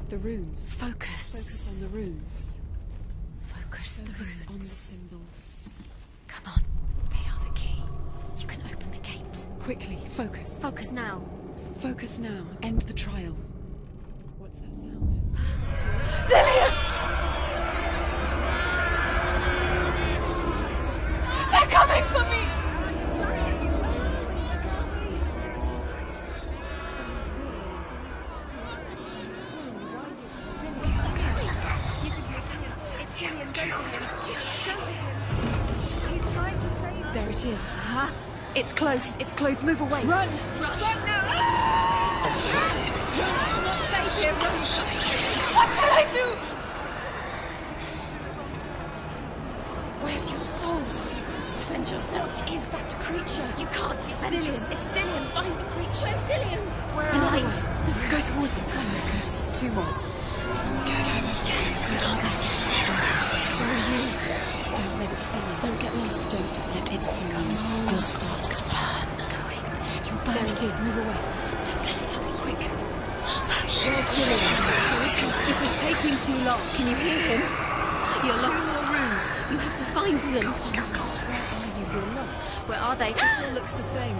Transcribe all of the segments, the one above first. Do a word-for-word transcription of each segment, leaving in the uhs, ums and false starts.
The runes. Focus. Focus on the runes. Focus, the Focus runes. on the symbols. Come on. They are the key. You can open the gate. Quickly, focus. Focus now. Focus now. End the trial. What's that sound? Dillian! They're coming for me! I'm dying. Where are we? I can see. There's too much. Someone's calling me. Someone's calling me. Why? It's Dillian. You can hear Dillian. It's Dillian. Go to him. Go to him. He's trying to save me. There it is. Huh? It's close. It's close. Move away. Run! Run, run now! Ah! Run! It's not safe here. Run! What shall I do? Where's your sword? You're going to defend yourself. What is that creature? You can't defend Dillian. yourself. It's Dillian. Find the creature. Where's Dillian? Where the are light. they? The Go towards it. Focus. Two more. Where are they? Where are you? Don't let it see you. Don't get lost. Don't let it see you. You'll start to burn. Going. You'll There burn. it is. Move away. Don't let it happen. Quick. Where's Dillian? Where is he? This is taking too long. Can you hear him? You're lost. Two more rooms. You have to find them. Where are you? You're lost. Where are they? This all looks the same.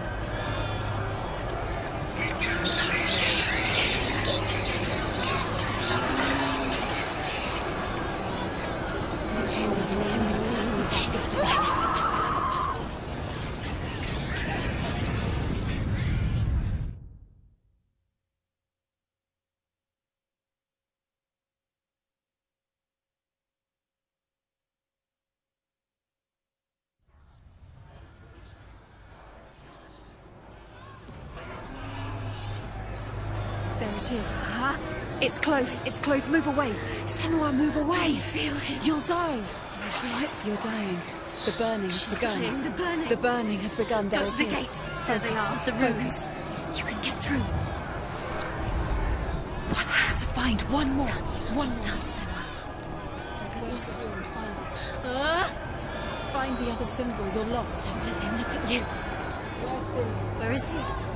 It's the There it is. Huh? It's close. It's close. Move away. Senua, move away. I feel it. You'll die. You feel it? You're dying. The burning has She's begun. dying. The burning. The burning has begun. There Go it to the is. gate. There they are. The rooms. You can get through. One more to find. One more. Done. One more. Done, Senua. Don't get Where's lost. the sword? Find it. Ah! Find the other symbol. You're lost. Don't let him look at you. Where's Dillian? Where is he?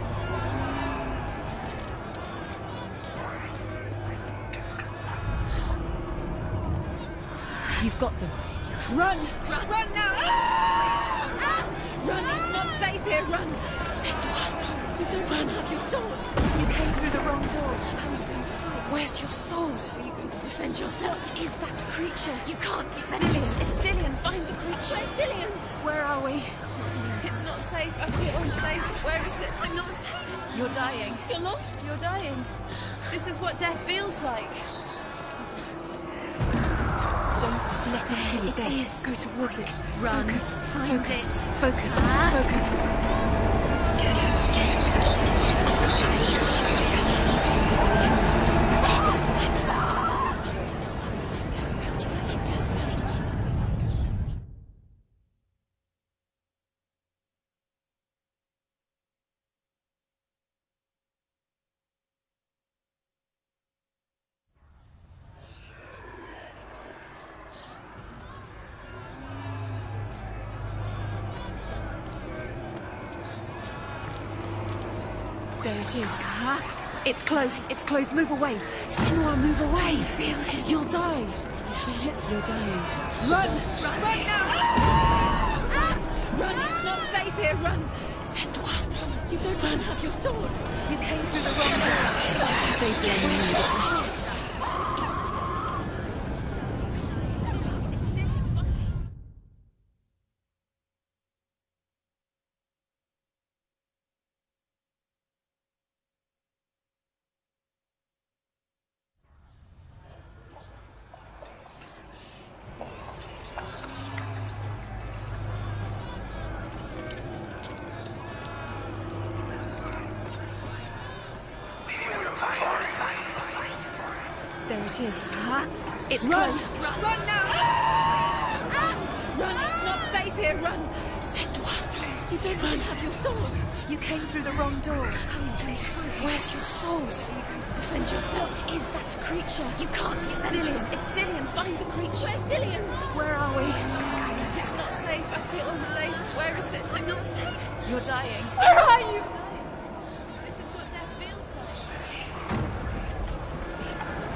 You've got them. Run! Run. Run now! Ah! Ah! Run! It's not safe here. Run! Senua, run. You don't run. Have your sword. You came through the wrong door. How are you going to fight? Where's your sword? Are you going to defend yourself? What is that creature? You can't defend yourself. It's Dillian. Find the creature. Where's Dillian? Where are we? It's not Dillian. It's not safe. I feel unsafe. Where is it? I'm not safe. You're dying. You're lost. You're dying. This is what death feels like. Don't let it see you. It Death. is. Go towards it. Run. Focus. Find Focus. it. Focus. Ah. Focus. There it is. Huh? It's close. It's close. Move away. Senua, move away. Feel it. You'll die. You feel it? You're dying. Run! Run. Run now! Ah! Ah! Run! It's not safe here. Run! Senua, run! You don't run. Have your sword. You came through the wrong door. They blame me. There it is. Huh? It's Run. close. Run. Run now! Ah! Ah! Run! It's not safe here. Run! Senua, run! You don't run. Have your sword. You came through the wrong door. How are you going to fight? Where's your sword? Are you going to defend yourself? What is that creature? You can't defend Dillian. yourself. It's Dillian. Find the creature. Where's Dillian? Where are we? It's not Dillian. It's not safe. I feel unsafe. Where is it? I'm not safe. You're dying. Where are you? This is what death feels like.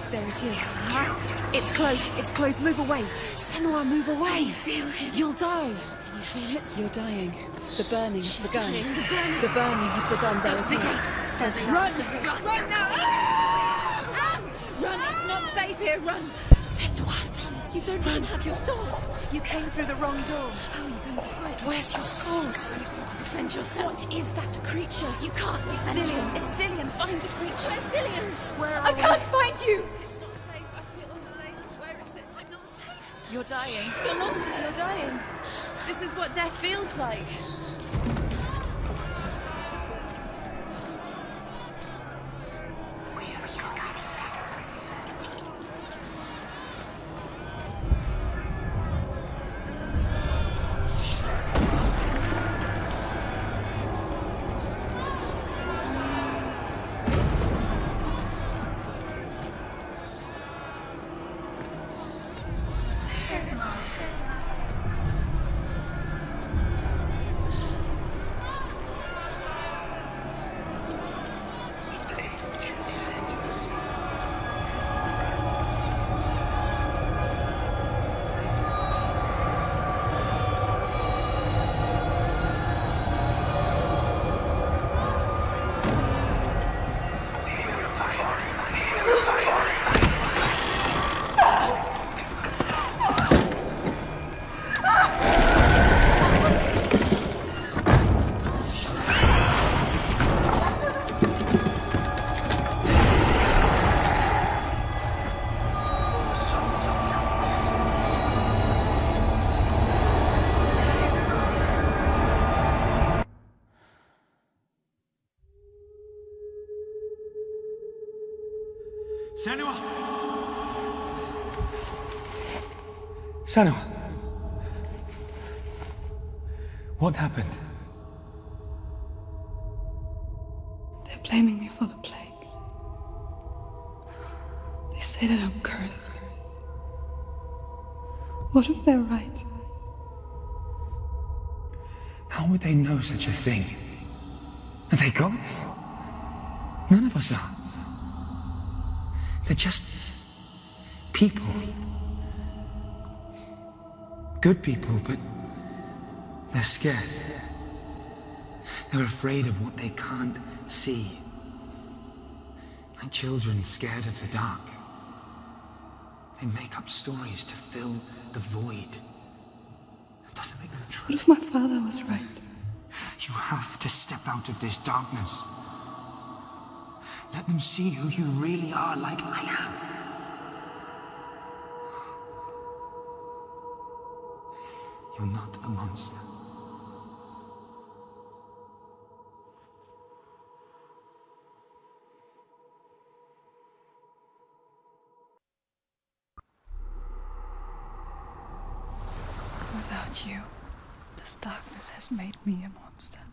There it is. It's close. It's close. Move away. Senua, move away. Can you feel him? You'll die. Can you feel it? You're dying. The burning has She's begun. dying. The burning. The burning has begun. Go There to it the is. gate. There it is. Run! Run! Run now! Ah! Run! It's not safe here. Run! Senua, run! You don't run. Have your sword. You came through the wrong door. How are you going to fight? Where's your sword? How are you going to defend yourself? What is that creature? You can't defend Dillian. yourself. It's Dillian. Find the creature. Where's Dillian? Where are I we? can't find you. It's not safe. I feel unsafe. Where is it? I'm not safe. You're dying. You're lost. You're dying. This is what death feels like. Senua! Senua! What happened? They're blaming me for the plague. They say that I'm cursed. What if they're right? How would they know such a thing? Are they gods? None of us are. They're just people. Good people, but they're scared. They're afraid of what they can't see. Like children scared of the dark. They make up stories to fill the void. That doesn't make them true. What if my father was right? You have to step out of this darkness. Let them see who you really are, like I have. You're not a monster. Without you, this darkness has made me a monster.